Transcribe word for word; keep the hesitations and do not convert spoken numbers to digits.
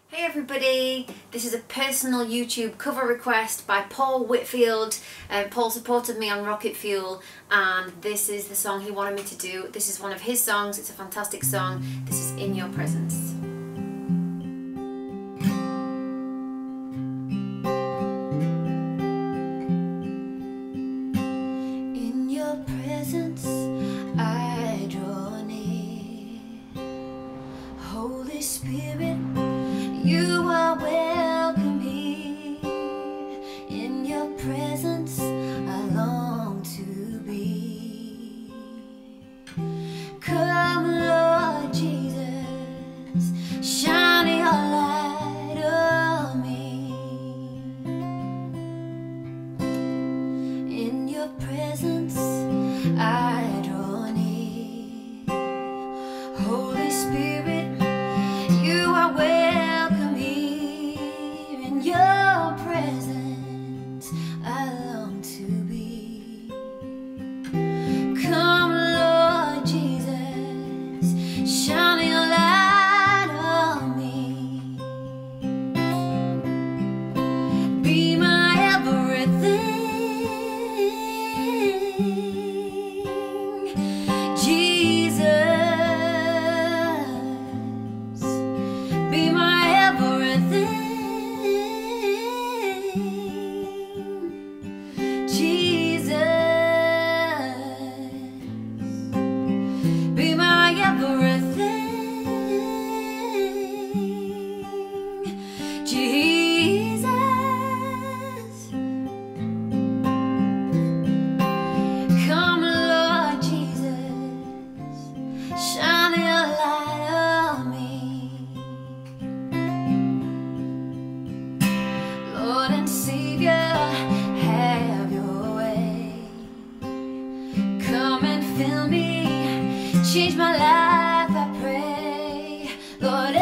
Hey everybody, this is a personal YouTube cover request by Paul Whitfield. Uh, Paul supported me on Rocket Fuel and this is the song he wanted me to do. This is one of his songs, it's a fantastic song. This is In Your Presence. In your presence I draw near. Holy Spirit, you are welcome here. In your presence I long to be. Come Lord Jesus, shine your light on me. In your presence I draw near. Holy Spirit, you are welcome here. In your presence I long to be. Come Lord Jesus, shine your light on me. Be my everything, Jesus. Be my everything, Jesus. Be my everything, Jesus. Come Lord Jesus, shine your light on me. Lord and Savior, have your way. Come and fill me, change my life, I pray. Lord